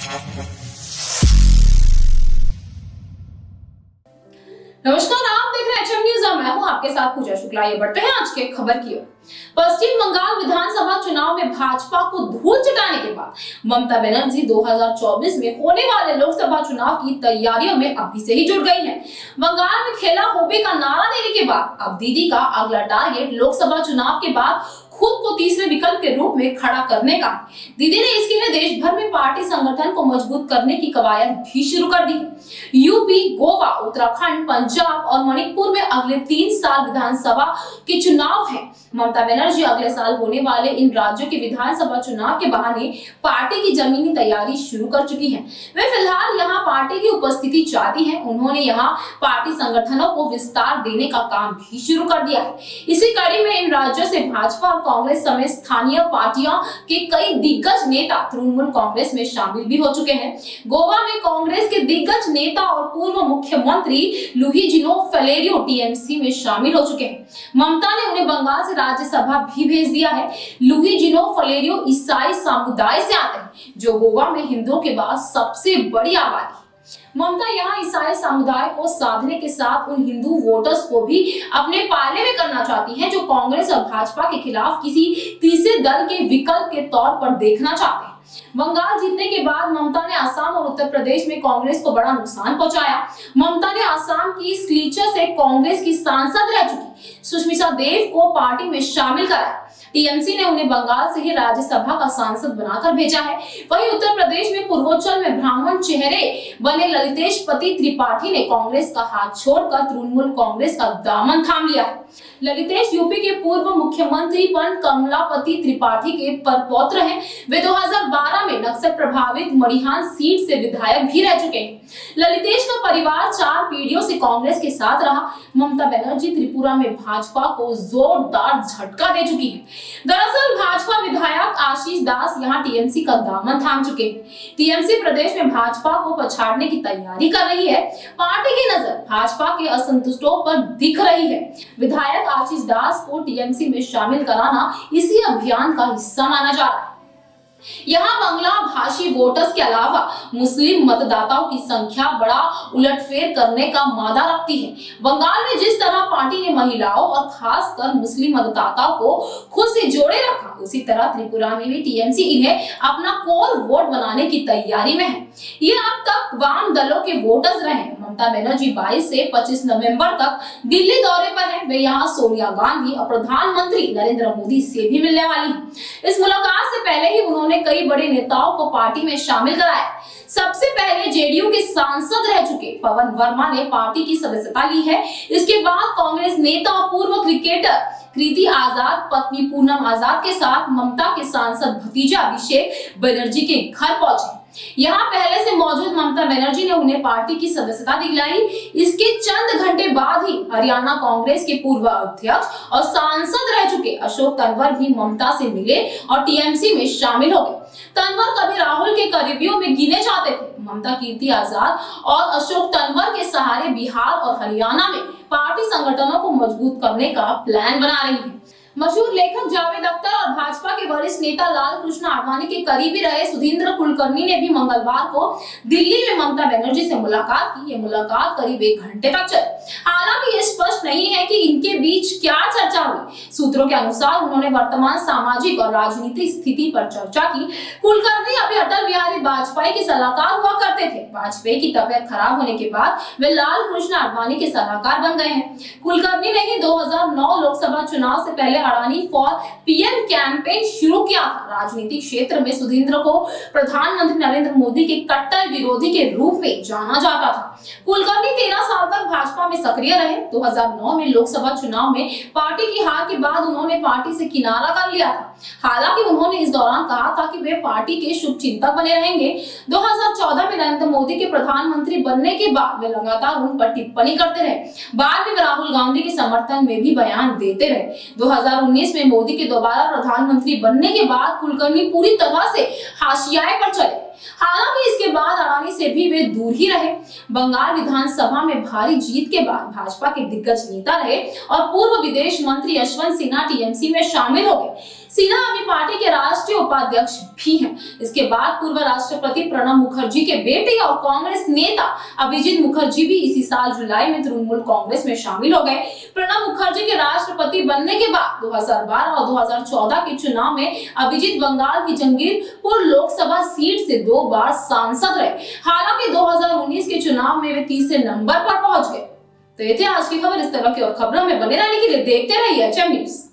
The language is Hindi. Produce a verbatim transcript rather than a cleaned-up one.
नमस्कार, आप देख रहे हैं एचएम न्यूज। मैं हूं आपके साथ पूजा शुक्ला। ये बढ़ते हैं आज के खबर की ओर। पश्चिम बंगाल विधानसभा चुनाव में भाजपा को धूल चटाने के बाद ममता बनर्जी दो हज़ार चौबीस में होने वाले लोकसभा चुनाव की तैयारियों में अभी से ही जुट गई हैं। बंगाल में खेला होबे का नारा देने के बाद अब दीदी का अगला टारगेट लोकसभा चुनाव के बाद खुद को तीसरे विकल्प के रूप में खड़ा करने का। दीदी ने इसके लिए देश भर में पार्टी संगठन को मजबूत करने की कवायद भी शुरू कर दी। यूपी, गोवा, उत्तराखंड, पंजाब और मणिपुर में अगले तीन साल विधानसभा के चुनाव हैं। ममता बनर्जी अगले साल होने वाले इन राज्यों के विधानसभा चुनाव के बहाने पार्टी की जमीनी तैयारी शुरू कर चुकी हैं। वे फिलहाल यहाँ पार्टी की उपस्थिति चाहती हैं। उन्होंने यहाँ पार्टी संगठनों को विस्तार देने का काम भी शुरू कर दिया है। इसी कड़ी में इन राज्यों से भाजपा और कांग्रेस समेत स्थानीय पार्टियों के कई दिग्गज नेता तृणमूल कांग्रेस में शामिल भी हो चुके हैं। गोवा में कांग्रेस के दिग्गज नेता और पूर्व मुख्यमंत्री लुइजिनो फलेरियो टीएमसी में शामिल हो चुके हैं। ममता ने उन्हें बंगाल से राज्यसभा भी भेज दिया है। लुइजिनो फलेरियो ईसाई समुदाय से आते हैं, जो गोवा में हिंदुओं के बाद सबसे बड़ी आबादी। ममता यहाँ ईसाई समुदाय को साधने के साथ उन हिंदू वोटर्स को भी अपने पाले में करना चाहती हैं, जो कांग्रेस और भाजपा के खिलाफ किसी तीसरे दल के विकल्प के तौर पर देखना चाहते हैं। बंगाल जीतने के बाद ममता ने असम और उत्तर प्रदेश में कांग्रेस को बड़ा नुकसान पहुंचाया। ममता ने असम की सिलचर से कांग्रेस की सांसद रह चुकी सुष्मिता देव को पार्टी में शामिल कराया। टीएमसी ने उन्हें बंगाल से ही राज्यसभा का सांसद बनाकर भेजा है। वहीं उत्तर प्रदेश में पूर्वोत्तर में ब्राह्मण चेहरे बने ललितेश पति त्रिपाठी ने कांग्रेस का हाथ छोड़कर तृणमूल कांग्रेस का दामन थाम लिया है। ललितेश यूपी के पूर्व मुख्यमंत्री पंत कमलापति त्रिपाठी के परपौत्र हैं। वे दो हज़ार बारह में नक्सल प्रभावित मड़िहान सीट से विधायक भी रह चुके हैं। ललितेश का परिवार चार पीढ़ियों से कांग्रेस के साथ रहा। ममता बनर्जी त्रिपुरा में भाजपा को जोरदार झटका दे चुकी है। दरअसल भाजपा विधायक आशीष दास यहाँ टीएमसी का दामन थाम चुके हैं। टीएमसी प्रदेश में भाजपा को पछाड़ने की तैयारी कर रही है। पार्टी की नजर भाजपा के असंतुष्टों पर दिख रही है। विधायक आशीष दास को टीएमसी में शामिल कराना इसी अभियान का हिस्सा माना जा रहा है। यहाँ बांग्ला भाषी वोटर्स के अलावा मुस्लिम मतदाताओं की संख्या बड़ा उलटफेर करने का मादा रखती है। बंगाल में जिस तरह पार्टी ने महिलाओं और खासकर मुस्लिम मतदाताओं को खुद से जोड़े रखा, उसी तरह त्रिपुरा में भी टीएमसी इन्हें अपना कोर वोट बनाने की तैयारी में है। ये अब तक वाम दलों के वोटर्स रहे। ममता बनर्जी बाईस से पच्चीस नवंबर तक दिल्ली दौरे पर है। वे यहाँ सोनिया गांधी और प्रधानमंत्री नरेंद्र मोदी से भी मिलने वाली है। इस मुलाकात से पहले ही उन्होंने कई बड़े नेताओं को पार्टी में शामिल कराया। सबसे पहले जेडीयू के सांसद रह चुके पवन वर्मा ने पार्टी की सदस्यता ली है। इसके बाद कांग्रेस नेता और पूर्व क्रिकेटर कृति आजाद पत्नी पूनम आजाद के साथ ममता के सांसद भतीजा अभिषेक बनर्जी के घर पहुंचे। यहाँ पहले से मौजूद ममता बनर्जी ने उन्हें पार्टी की सदस्यता दिलाई। इसके चंद घंटे बाद ही हरियाणा कांग्रेस के पूर्व अध्यक्ष और सांसद रह चुके अशोक तंवर भी ममता से मिले और टीएमसी में शामिल हो गए। तंवर कभी राहुल के करीबियों में गिने जाते थे। ममता कृति आजाद और अशोक तंवर के सहारे बिहार और हरियाणा में पार्टी संगठनों को मजबूत करने का प्लान बना रही है। मशहूर लेखक जावेद अख्तर और भाजपा के वरिष्ठ नेता लाल कृष्ण आडवाणी के करीबी रहे सुधींद्र कुलकर्णी ने भी मंगलवार को दिल्ली में ममता बनर्जी से मुलाकात की। ये मुलाकात करीब एक घंटे तक चली। हालांकि ये स्पष्ट नहीं है कि इनके बीच क्या चर्चा हुई। सूत्रों के अनुसार उन्होंने वर्तमान सामाजिक और राजनीतिक स्थिति पर चर्चा की। कुलकर्णी अभी अटल बिहारी वाजपेयी के सलाहकार हुआ करते थे। वाजपेयी की तबियत खराब होने के बाद वे लाल कृष्ण आडवाणी के सलाहकार बन गए हैं। कुलकर्णी ने ही दो हज़ार नौ लोकसभा चुनाव से पहले अडानी फॉर पीएम कैंपेन शुरू किया था। राजनीतिक क्षेत्र में सुधींद्र को प्रधानमंत्री नरेंद्र मोदी के कट्टर विरोधी के रूप में जाना जाता था। कुलकर्णी तेरह साल तक भाजपा में सक्रिय रहे। दो हज़ार नौ में लोकसभा चुनाव में पार्टी की हार के बाद उन्होंने पार्टी से किनारा कर लिया था। हालांकि उन्होंने इस दौरान कहा था कि वे पार्टी के शुभचिंतक बने रहेंगे। दो हज़ार चौदह में नरेंद्र मोदी के प्रधानमंत्री बनने के बाद वे लगातार उन पर टिप्पणी करते रहे। बाद में राहुल गांधी के समर्थन में भी बयान देते रहे। दो हज़ार उन्नीस में मोदी के दोबारा प्रधानमंत्री बनने के बाद कुलकर्णी पूरी तरह से हाशियाए पर चले। हालांकि इसके बाद अडानी से भी वे दूर ही रहे। बंगाल विधानसभा में भारी जीत के बाद भाजपा के दिग्गज नेता रहे और पूर्व विदेश मंत्री यशवंत सिन्हा टीएमसी में शामिल हो गए। सिन्हा अभी पार्टी के राष्ट्रीय उपाध्यक्ष भी हैं। इसके बाद पूर्व राष्ट्रपति प्रणब मुखर्जी के बेटे और कांग्रेस नेता अभिजीत मुखर्जी भी इसी साल जुलाई में तृणमूल कांग्रेस में शामिल हो गए। प्रणब मुखर्जी के राष्ट्रपति बनने के बाद दो हज़ार बारह और दो हज़ार चौदह के चुनाव में अभिजीत बंगाल की जंगीरपुर लोकसभा सीट से दो बार सांसद रहे। हालांकि दो हज़ार उन्नीस के चुनाव में वे तीसरे नंबर पर पहुंच गए। तो ये थी आज की खबर। इस तरह की और खबरों में बने रहने के लिए देखते रहिए एच एम न्यूज़।